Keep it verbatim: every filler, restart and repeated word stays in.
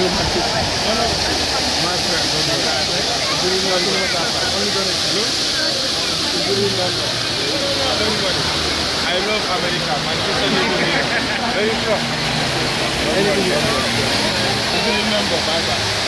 My friend, don't do that. Only gonna do Everybody. I love America. My sister lives here. Where you from? Anything you remember, bye bye.